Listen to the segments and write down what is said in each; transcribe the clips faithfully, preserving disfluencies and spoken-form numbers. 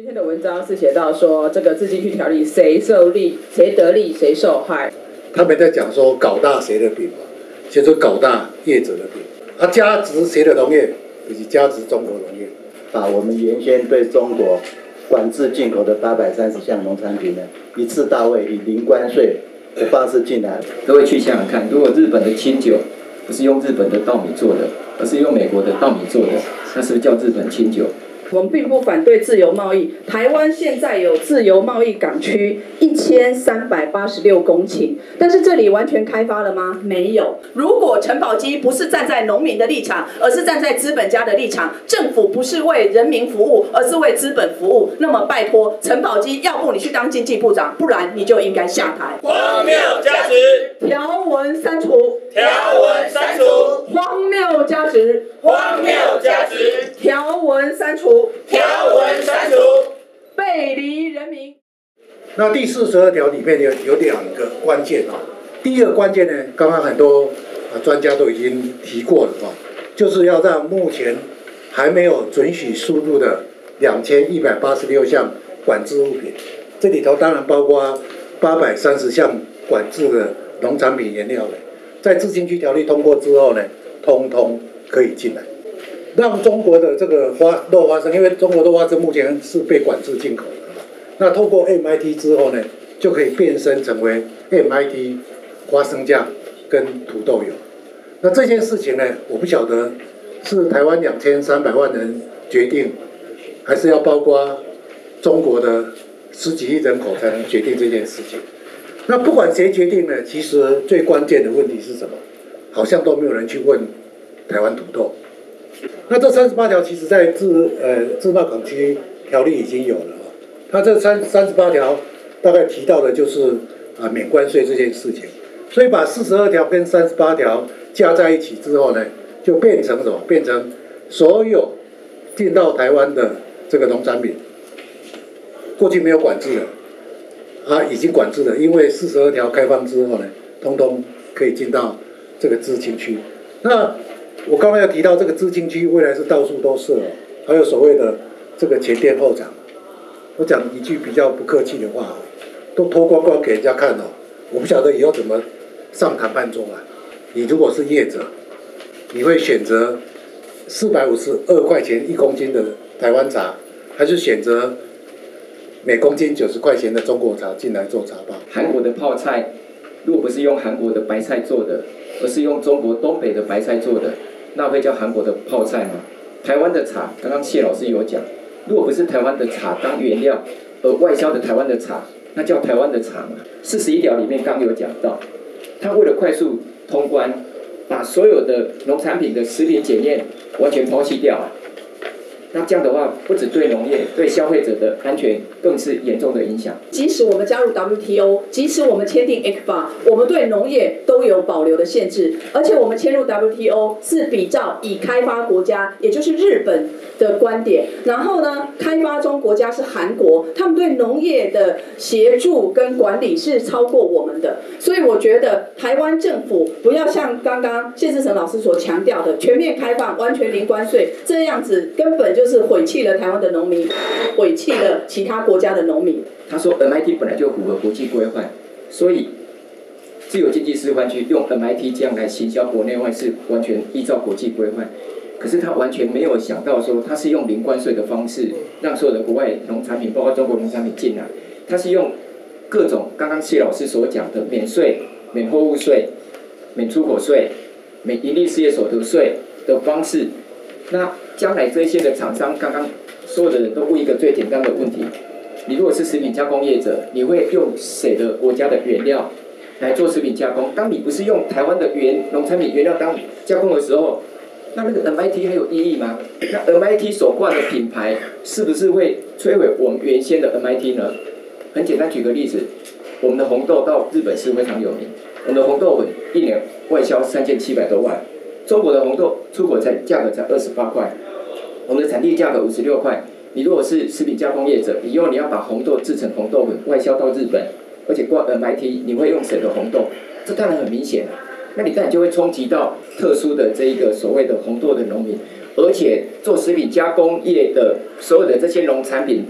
今天的文章是写到说，这个自进区条例谁受利、谁得利、谁受害。 他们在讲说搞大谁的饼嘛，就是搞大业者的饼。啊，加值谁的农业，以及加值中国农业。 把我们原先对中国管制进口的八百三十项农产品呢，一次到位，以零关税的方式进来。 各位去想想看，如果日本的清酒不是用日本的稻米做的，而是用美国的稻米做的，那是不是叫日本清酒？ 我们并不反对自由贸易，台湾现在有自由贸易港区一千三百八十六公顷，但是这里完全开发了吗？没有。如果陈宝基不是站在农民的立场，而是站在资本家的立场，政府不是为人民服务，而是为资本服务，那么拜托陈宝基，要不你去当经济部长，不然你就应该下台。 荒谬价值， 条文删除， 条文删除， 荒谬价值， 荒谬价值， 条文删除。 条文删除， 背离人民。 那第四十二条里面有有两个关键啊。第一个关键呢，刚刚很多啊专家都已经提过了啊，就是要让目前还没有准许输入的两千一百八十六项管制物品，这里头当然包括八百三十项管制的农产品原料呢，在自进区条例通过之后呢，通通可以进来。让中国的这个花肉花生，因为中国的花生目前是被管制进口的嘛，那透过 M I T 之后呢，就可以变身成为 M I T 花生酱跟土豆油。那这件事情呢，我不晓得是台湾两千三百万人决定，还是要包括中国的十几亿人口才能决定这件事情。那不管谁决定呢，其实最关键的问题是什么？好像都没有人去问台湾土豆。那这三十八条其实在自呃自贸港区条例已经有了啊，它这三三十八条大概提到的就是啊免关税这件事情，所以把四十二条跟三十八条加在一起之后呢，就变成什么？变成所有进到台湾的这个农产品，过去没有管制的，啊已经管制了，因为四十二条开放之后呢，通通可以进到这个自清区。那我刚刚要提到这个自清区未来是到处都是，还有所谓的这个前店后厂。我讲一句比较不客气的话，都脱光光给人家看哦。我不晓得以后怎么上谈判桌啊。你如果是业者，你会选择四百五十二块钱一公斤的台湾茶，还是选择每公斤九十块钱的中国茶进来做茶包？ 韩国的泡菜，如果不是用韩国的白菜做的，而是用中国东北的白菜做的，那会叫韩国的泡菜吗？台湾的茶，刚刚谢老师有讲，如果不是台湾的茶当原料而外销的台湾的茶，那叫台湾的茶吗？四十一条里面刚有讲到，他为了快速通关，把所有的农产品的食品检验完全抛弃掉啊。那这样的话，不只对农业，对消费者的安全更是严重的影响。 即使我们加入 W T O， 即使我们签订 E C F A， 我们对农业都有保留的限制，而且我们签入 W T O 是比照已开发国家，也就是日本的观点。然后呢，开发中国家是韩国，他们对农业的协助跟管理是超过我们的。所以我觉得台湾政府不要像刚刚谢志成老师所强调的全面开放、完全零关税，这样子根本就。就是毁弃了台湾的农民，毁弃了其他国家的农民。 他说 M I T 本来就符合国际规范，所以自由经济示范区用 M I T 这样来行销国内外是完全依照国际规范。可是他完全没有想到说，他是用零关税的方式让所有的国外农产品，包括中国农产品进来。他是用各种刚刚谢老师所讲的免税、免货物税、免出口税、免营利事业所得税的方式。那将来这些的厂商，刚刚所有的人都问一个最简单的问题：你如果是食品加工业者，你会用谁的国家的原料来做食品加工？当你不是用台湾的原农产品原料当加工的时候，那那个 M I T 还有意义吗？那 M I T 所挂的品牌是不是会摧毁我们原先的 M I T 呢？很简单，举个例子，我们的红豆到日本是非常有名，我们的红豆粉一年外销三千七百多万。中国的红豆出口才价格才二十八块，我们的产地价格五十六块。你如果是食品加工业者，以后你要把红豆制成红豆粉外销到日本，而且挂 M I T， 你会用谁的红豆？这当然很明显了。那你当然就会冲击到特殊的这一个所谓的红豆的农民，而且做食品加工业的所有的这些农产品，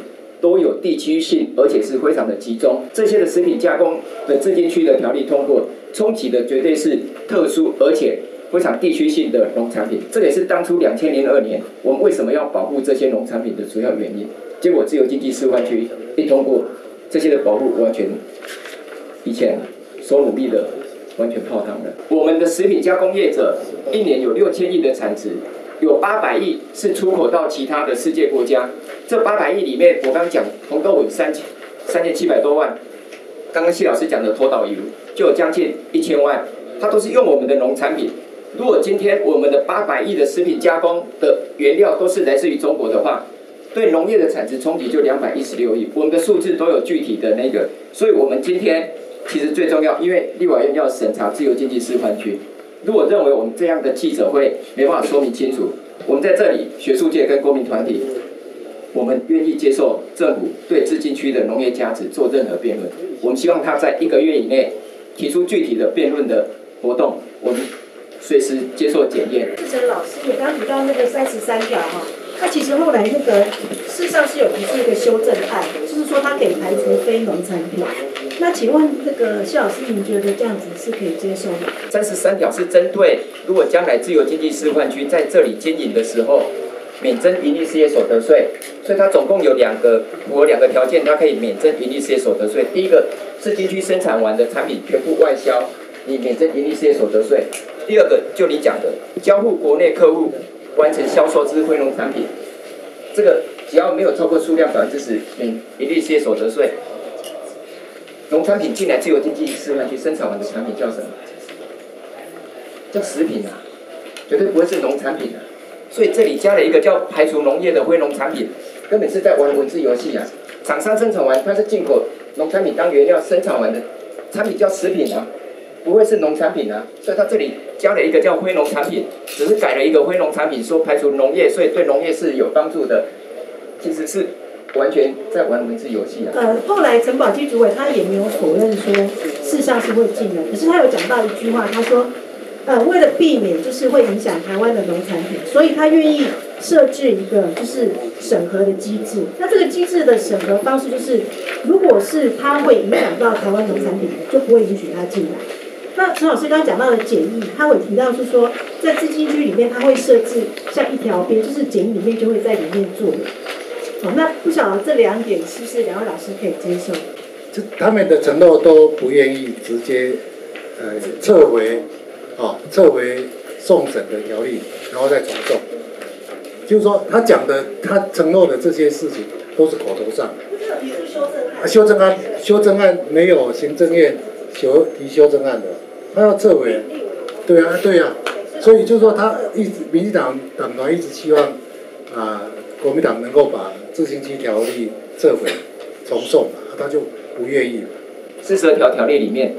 都有地区性，而且是非常的集中。这些的食品加工的自禁区的条例通过，冲击的绝对是特殊而且非常地区性的农产品。这也是当初两千零二年我们为什么要保护这些农产品的主要原因。结果自由经济示范区一通过，这些的保护完全以前所努力的完全泡汤了。我们的食品加工业者一年有六千亿的产值，有八百亿是出口到其他的世界国家。这八百亿里面，我刚刚讲红豆有三千三千七百多万，刚刚谢老师讲的脱岛油就有将近一千万，它都是用我们的农产品。如果今天我们的八百亿的食品加工的原料都是来自于中国的话，对农业的产值冲击就两百一十六亿。我们的数字都有具体的那个，所以我们今天其实最重要，因为立法院要审查自由经济示范区。如果认为我们这样的记者会没办法说明清楚，我们在这里学术界跟公民团体，我们愿意接受政府对自禁区的农业价值做任何辩论。我们希望他在一个月以内提出具体的辩论的活动，我们随时接受检验。 志成老师，你刚刚提到那个三十三条哈，他其实后来那个事实上是有提出一个修正案，就是说他可以排除非农产品。那请问那个谢老师，您觉得这样子是可以接受的？ 三十三条是针对如果将来自由经济示范区在这里经营的时候，免征营利事业所得税，所以它总共有两个符合两个条件，它可以免征营利事业所得税。第一个，自禁区生产完的产品全部外销，你免征营利事业所得税；第二个，就你讲的，交付国内客户完成销售之非农产品，这个只要没有超过数量百分之十，免营利事业所得税。农产品进来自由经济示范区生产完的产品叫什么？叫食品啊，绝对不会是农产品啊。所以这里加了一个叫排除农业的非农产品，根本是在玩文字游戏啊！厂商生产完，它是进口农产品当原料生产完的产品叫食品啊，不会是农产品啊。所以它这里加了一个叫非农产品，只是改了一个非农产品，说排除农业，所以对农业是有帮助的，其实是完全在玩文字游戏啊。 呃，后来陈宝基主委他也没有否认说事实上是会禁的，可是他有讲到一句话，他说，呃，为了避免就是会影响台湾的农产品，所以他愿意设置一个就是审核的机制。那这个机制的审核方式就是，如果是它会影响到台湾农产品，就不会允许它进来。那陈老师刚刚讲到的检疫，他会提到是说，在自禁区里面，他会设置像一条边，就是检疫里面就会在里面做的。好，那不晓得这两点是不是两位老师可以接受？ 这他们的承诺都不愿意直接呃撤回，啊、哦、撤回送审的条例，然后再重送。就是说，他讲的，他承诺的这些事情都是口头上的。 不是有提出修正案？ 啊，修正案，修正案没有行政院修提修正案的，他要撤回。对啊，对啊，所以就是说，他一直民进党党团一直希望啊、呃，国民党能够把自行区条例撤回重送嘛，他就不愿意。 四十二条条例里面，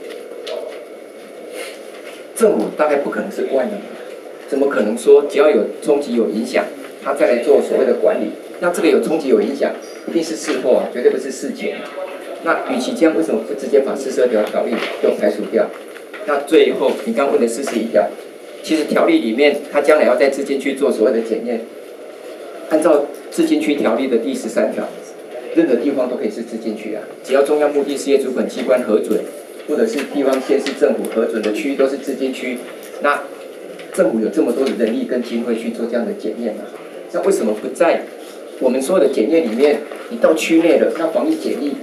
政府大概不可能是万能的，怎么可能说只要有冲击有影响，他再来做所谓的管理？那这个有冲击有影响，一定是事后啊，绝对不是事前。那与其这样，为什么不直接把四十二条条例就排除掉？那最后你刚问的四十一条，其实条例里面，它将来要在自禁区做所谓的检验，按照自禁区条例的第十三条，任何地方都可以是自禁区啊，只要中央目的事业主管机关核准，或者是地方县市政府核准的区域都是自禁区。那政府有这么多的人力跟经费去做这样的检验啊，那为什么不在我们说的检验里面，你到区内了，那防疫检疫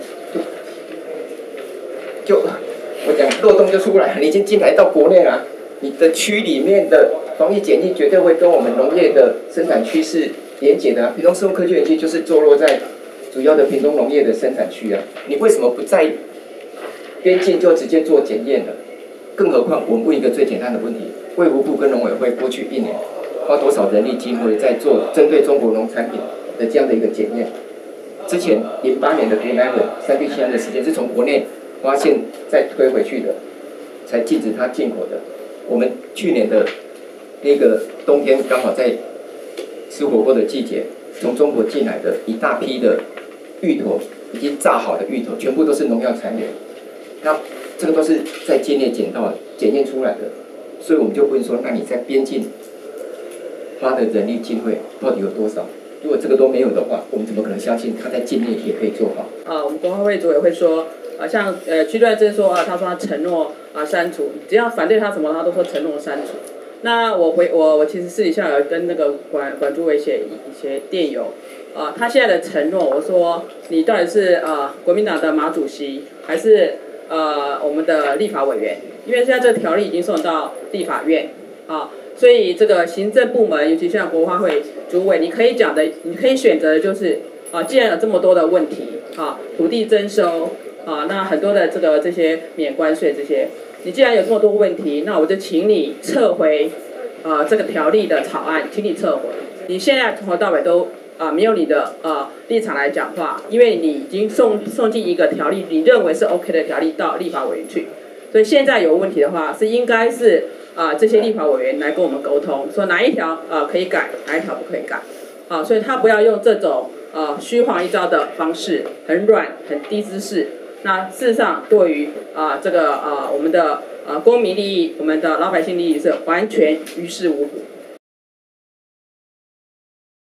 就就我讲漏洞就出来了，你已经进来到国内了，你的区里面的防疫检疫绝对会跟我们农业的生产区是连结的啊。屏东生物科技园区就是坐落在主要的屏东农业的生产区啊，你为什么不在边境就直接做检验了？更何况我们问一个最简单的问题，卫福部跟农委会过去一年花多少人力经费在做针对中国农产品的这样的一个检验？之前零八年的毒奶粉三聚氰胺的时间是从国内发现再推回去的，才禁止它进口的。我们去年的那个冬天刚好在吃火锅的季节，从中国进来的一大批的芋头，已经炸好的芋头，全部都是农药残留。那这个都是在境内检到检验出来的，所以我们就问说，那你在边境花的人力经费到底有多少？ 如果这个都没有的话，我们怎么可能相信他在境内也可以做好？ 呃，我们国发会主委会说，呃，像呃区段正说啊，他说他承诺啊删除，只要反对他什么，他都说承诺删除。那我回我我其实私底下有跟那个管管主委写一些电邮，啊，他现在的承诺，我说你到底是呃国民党的马主席，还是呃我们的立法委员？因为现在这个条例已经送到立法院，啊。所以这个行政部门，尤其像国发会主委，你可以讲的，你可以选择的就是啊，既然有这么多的问题啊，土地征收啊，那很多的这个这些免关税这些，你既然有这么多问题，那我就请你撤回啊这个条例的草案，请你撤回。你现在从头到尾都啊没有你的呃立场来讲话，因为你已经送送进一个条例，你认为是 OK 的条例到立法委员去，所以现在有问题的话，是应该是。啊、呃，这些立法委员来跟我们沟通，说哪一条呃可以改，哪一条不可以改，啊，所以他不要用这种呃虚晃一招的方式，很软、很低姿势。那事实上，对于啊、呃、这个呃我们的呃公民利益、我们的老百姓利益是完全于事无补。